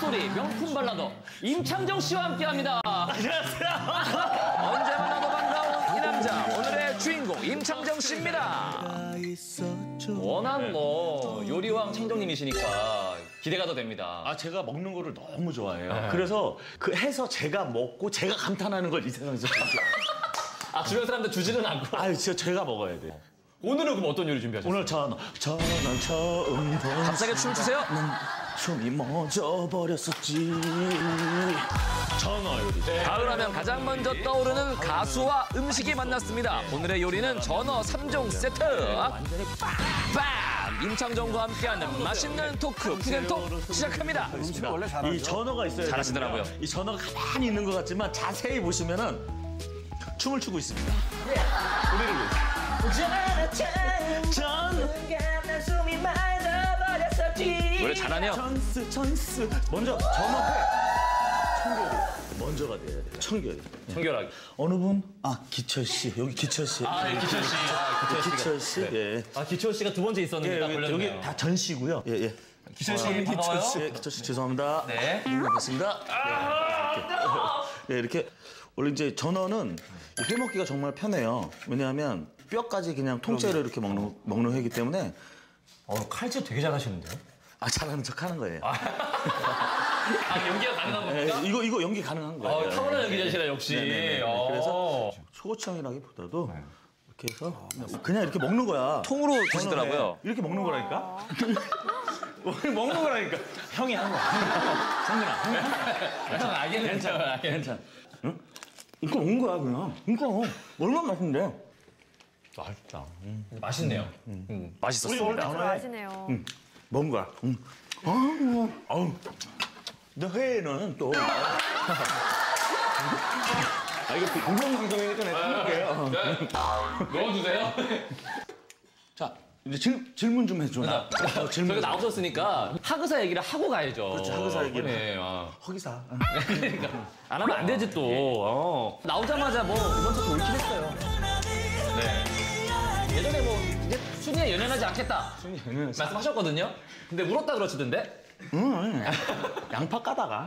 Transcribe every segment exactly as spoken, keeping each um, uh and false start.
목소리, 명품 발라더 임창정 씨와 함께합니다. 안녕하세요. 언제 만나도 반가운 이 남자, 오늘의 주인공 임창정 씨입니다. 워낙 뭐 요리왕 창정님이시니까 기대가 더 됩니다. 아, 제가 먹는 거를 너무 좋아해요. 네. 그래서 그 해서 제가 먹고 제가 감탄하는 걸 이 세상에서 처음 좋아해요. 아, 주변 사람들 주지는 않고? 아유, 진짜 제가 먹어야 돼요. 오늘은 그럼 어떤 요리 준비하셨어요? 오늘 전, 저는 처음 본 갑자기 춤 추세요? 춤이 멎어버렸었지. 전어 요리. 네. 가을하면 가장 먼저 떠오르는 가수와 음식이 만났습니다. 오늘의 요리는 전어 삼 종 세트. 완전히 빵! 임창정과 함께하는 맛있는 토크, 푸덴톡 시작합니다. 원래 잘하죠. 이 전어가 있어요. 잘하시더라고요. 이 전어가 가만히 있는 것 같지만 자세히 보시면은 춤을 추고 있습니다. 우리를 위해서. 노래 잘하네요. 천스 천스 먼저 전어회 청결이 먼저가 돼야 돼요. 청결이. 청결하게. 어느 분? 아, 기철 씨. 여기 기철 씨. 아, 예, 기철 씨. 아, 기철 기철 씨. 네. 예. 아, 기철 씨가 두 번째 있었는데 예, 딱 여기, 걸렸네요. 여기 다 전 씨고요. 예, 예. 기철 씨, 기철 반가워요. 씨, 예, 기철 씨 죄송합니다. 네. 반갑습니다. 예, 이렇게 원래 이제 전어는 회 먹기가 정말 편해요. 왜냐하면 뼈까지 그냥 통째로 이렇게 먹는 먹는 회이기 때문에. 어, 칼질 되게 잘하시는데요? 아, 잘하는 척 하는 거예요. 아, 연기가 가능한 겁니까? 예, 이거 이거 연기 가능한 거예요. 어, 타고난 연기자시라 역시. 네네네. 어. 그래서 초고추장이라기보다도 이렇게 해서 그냥 이렇게 먹는 거야. 통으로 드시더라고요. 이렇게 먹는 거라니까. 먹는 거라니까. 형이 한 거야. 성민아, 형이 한 거야. 형 알겠는 괜찮아, 괜찮아. 응? 이거 먹는 거야 그냥. 이거 얼마나 맛있는데. 맛있다. 음. 맛있네요. 음. 음. 맛있었습니다. 우리 오늘 아, 맛있네요. 응. 먹은 거야. 응. 아우, 아우. 근데 회는 또. 아, 이거 공영방송이니까 내가 해볼게요. 네. 넣어주세요. 자, 이제 질, 질문 좀 해줘. 나. 어, 질문. 저희가 나오셨으니까 하그사 얘기를 하고 가야죠. 그렇죠, 하그사 얘기를. 네, 아. 허기사. 그러니까 안 하면 안 되지 또. 어. 나오자마자 뭐 이번 주 올킬 했어요. 네. 예전에 뭐 이제 순위에 연연하지 않겠다. 순위에 연연하지 말씀하셨거든요. 근데 울었다 그러시던데. 응. 양파 까다가.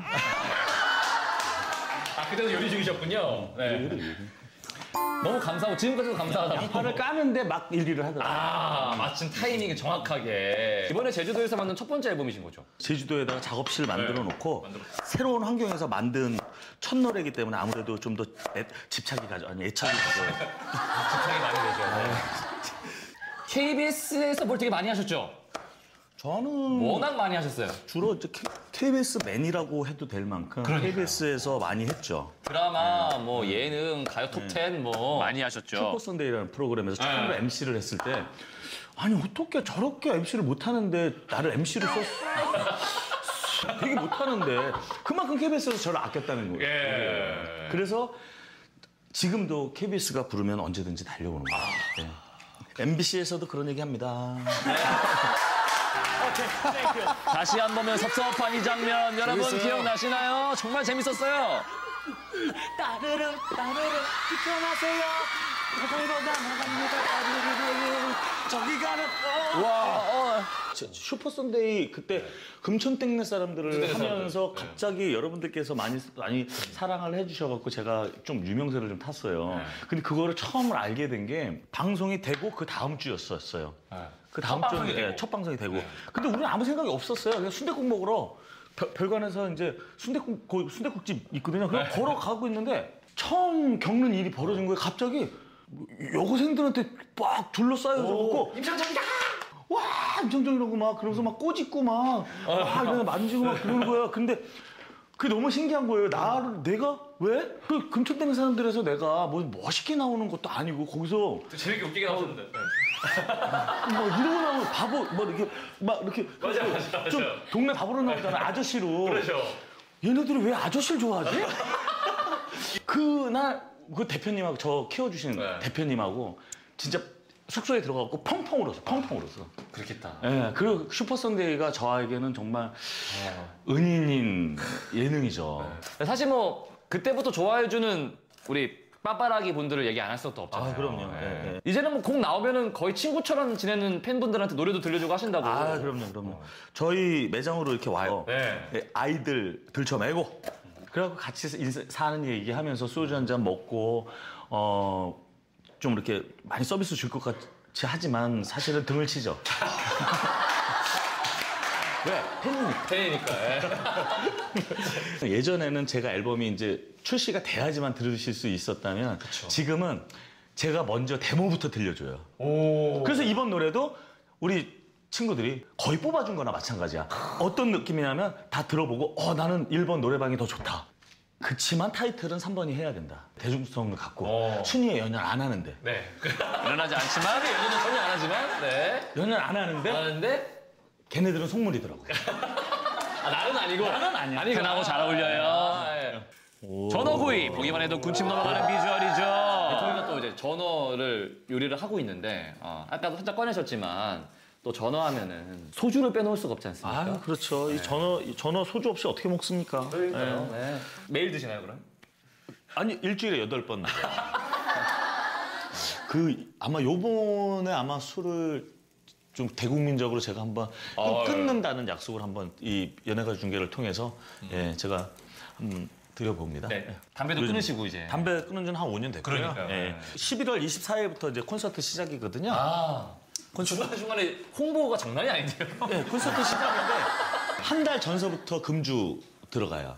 아, 그때도 요리 중이셨군요. 네. 너무 감사하고 지금까지도 감사하다고. 양파를 까는데 막 일일을 하더라. 아, 마침 타이밍이 정확하게. 이번에 제주도에서 만든 첫 번째 앨범이신 거죠? 제주도에다가 작업실을 만들어 놓고 네, 만들었어요. 새로운 환경에서 만든 첫 노래이기 때문에 아무래도 좀 더 집착이 가져, 아니 애착이 가져요. 집착이 많이 되죠. 케이비에스에서 뭘 되게 많이 하셨죠? 저는 워낙 많이 하셨어요. 주로 이제 케이비에스 맨이라고 해도 될 만큼 그러니까요. 케이비에스에서 많이 했죠. 드라마, 뭐 예능, 가요 톱텐 뭐 많이 하셨죠. 슈퍼선데이라는 프로그램에서 처음으로 네. 엠씨를 했을 때 아니 어떻게 저렇게 엠씨를 못하는데 나를 엠씨로 썼어. 되게 못하는데 그만큼 케이비에스에서 저를 아꼈다는 거예요. 예. 그래서 지금도 케이비에스가 부르면 언제든지 달려오는 거예요. 네. 엠비씨에서도 그런 얘기 합니다. 다시 한 번면 섭섭한 이 장면 여러분 재밌어요. 기억나시나요? 정말 재밌었어요. 따르르 따르르 기뻐하세요. 저기보다 나갑니다. 따르르 저기 가는 와, 어. 슈퍼선데이 그때 금천땡네 사람들을 하면서 사람들. 갑자기 여러분들께서 많이 많이 사랑을 해주셔갖고 제가 좀 유명세를 좀 탔어요. 네. 근데 그거를 처음으로 알게 된 게 방송이 되고 그 다음 주였었어요. 네. 그 다음 첫 주 방송이 되고. 첫 방송이 되고. 네. 근데 우리는 아무 생각이 없었어요. 그냥 순댓국 먹으러 별- 별관에서 이제 순댓국 거- 순댓국집 있거든요. 그냥 걸어가고 있는데 처음 겪는 일이 벌어진 거예요. 갑자기 여고생들한테 막 둘러싸여져갖고 임창정이다. 와 임창정이라고 막 그러면서 막 꼬집고 막와 이러면서 만지고 막 그러는 거야. 근데 그게 너무 신기한 거예요. 나를 내가 왜? 그 금천땡 사람들에서 내가 뭐 멋있게 나오는 것도 아니고 거기서 재밌게 웃기게 나오셨는데. 막 이러고 나오면 바보 막 이렇게 막 이렇게 맞아, 맞아, 맞아. 좀 동네 바보로 나오잖아 아저씨로. 그렇죠. 얘네들이 왜 아저씨를 좋아하지? 그날 그 대표님하고 저 키워주신 네. 대표님하고 진짜 숙소에 들어가고 펑펑 울었어. 펑펑 울었어. 그렇겠다. 예, 그리고 슈퍼선데이가 저에게는 정말 은인인 예능이죠. 사실 뭐 그때부터 좋아해주는 우리 빠빠라기 분들을 얘기 안 할 수도 없잖아요. 아, 그럼요. 예. 예, 예. 이제는 뭐 곡 나오면은 거의 친구처럼 지내는 팬분들한테 노래도 들려주고 하신다고. 아, 그럼요, 그럼요. 저희 매장으로 이렇게 와요. 네. 예, 아이들 들쳐매고 그래갖고 같이 인사- 사는 얘기하면서 소주 한 잔 먹고 어, 좀 이렇게 많이 서비스 줄 것 같이 하지만 사실은 등을 치죠. 왜? 팬이니까. 팬이니까. 예. 예전에는 제가 앨범이 이제 출시가 돼야지만 들으실 수 있었다면 지금은 제가 먼저 데모부터 들려줘요. 오. 그래서 이번 노래도 우리 친구들이 거의 뽑아준 거나 마찬가지야. 어떤 느낌이냐면 다 들어보고 어 나는 일 번 노래방이 더 좋다. 그치만 타이틀은 삼 번이 해야 된다. 대중성을 갖고 어. 순위에 연연 안 하는데 네. 일어나지 않지만, 연애는 전혀 안 하지만, 네. 연연 안 하는데 하는데, 걔네들은 속물이더라고. 아, 나는 아니고. 나는 아니야. 아니, 팬하고 잘 어울려요. 예. 전어구이. 보기만 해도 군침 넘어가는 비주얼이죠. 저희가 또 이제 전어를 요리를 하고 있는데, 어, 아까도 살짝 꺼내셨지만, 또 전어 하면은 소주를 빼놓을 수가 없지 않습니까? 아 그렇죠. 이 전어 이 전어 소주 없이 어떻게 먹습니까? 그러니까요. 네. 매일 드시나요, 그럼? 아니 일주일에 여덟 번. 그 아마 요번에 아마 술을 좀 대국민적으로 제가 한번 좀 아, 끊는다는 약속을 한번 이 연예가 중계를 통해서 예 제가 음, 드려봅니다. 네. 담배도 요즘 끊으시고 이제. 담배 끊은 지는 한 오 년 됐고요. 그러니까요. 예. 네. 십일월 이십사일부터 이제 콘서트 시작이거든요. 아. 중간에 중간에 홍보가 장난이 아닌데요. 네, 콘서트 시작인데 한 달 전서부터 금주 들어가요.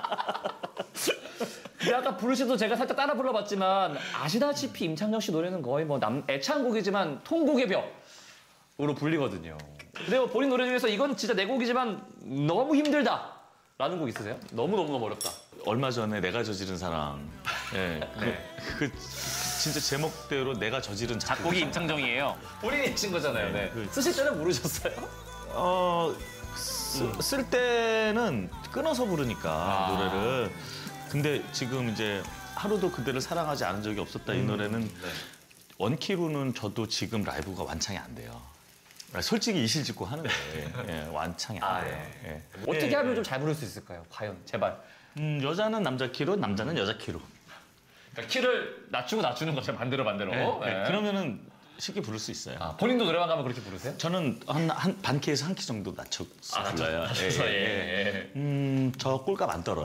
근데 아까 부르시도 제가 살짝 따라 불러봤지만 아시다시피 임창정 씨 노래는 거의 뭐 남, 애창곡이지만 통곡의 벽으로 불리거든요. 근데 뭐 본인 노래 중에서 이건 진짜 내 곡이지만 너무 힘들다 라는 곡 있으세요? 너무너무너무 어렵다. 얼마 전에 내가 저지른 사랑. 예, 그, 네. 그 진짜 제목대로 내가 저지른 작곡. 작곡이 임창정이에요. 본인이 하신 거잖아요. 네. 그- 쓰실 때는 모르셨어요? 어, 쓰, 쓸 때는 끊어서 부르니까 아. 노래를. 근데 지금 이제 하루도 그대를 사랑하지 않은 적이 없었다 이 노래는 네. 원키로는 저도 지금 라이브가 완창이 안 돼요. 솔직히 이실직고 하는 거예요. 예, 완창이 안 아, 돼요. 예. 예. 어떻게 예. 하면 좀 잘 부를 수 있을까요? 과연 제발. 음, 여자는 남자 키로, 남자는 여자 키로. 그러니까 키를 낮추고 낮추는 거죠. 반대로 반대로. 예, 예. 네. 그러면은 쉽게 부를 수 있어요. 아, 본인도 노래방 가면 그렇게 부르세요? 저는 한, 한 반 키에서 한 키 정도 낮춰서 불러요. 낮춰서, 예, 예. 음, 저 꼴값 안 떨어요.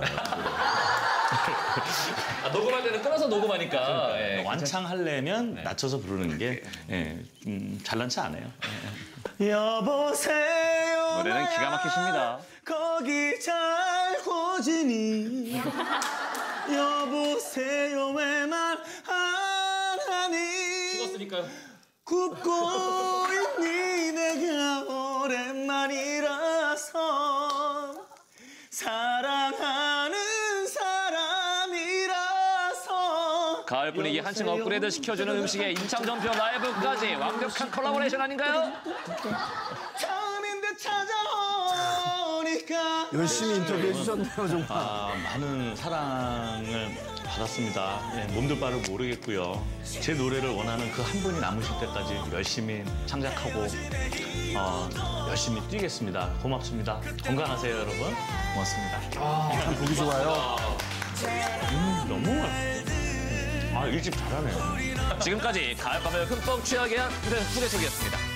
아, 녹음할 때는 끊어서 녹음하니까. 예, 완창하려면 낮춰서 부르는 게 예, 음, 잘난치 않아요. 예. 여보세요. 노래는 기가 막히십니다. 거기 잘 오지니. 여보세요 왜 말 안 하니. 죽었으니까요. 굽고 있니 내가 오랜만이라서 사랑하는 사람이라서 가을 분위기 한층 업그레이드 시켜주는 음식에 임창정표 라이브까지 완벽한 콜라보레이션 아닌가요? 처음인데 찾아오니까 열심히 인터뷰해 주셨네요, 정말. 아, 많은 사랑을 받았습니다. 예, 몸둘 바를 모르겠고요. 제 노래를 원하는 그 한 분이 남으실 때까지 열심히 창작하고 어, 열심히 뛰겠습니다. 고맙습니다. 건강하세요, 여러분. 고맙습니다. 참 보기 좋아요. 음, 너무 아, 일집 잘하네요. 지금까지 가을밤을 흠뻑 취하게 한 후대 소개석이었습니다.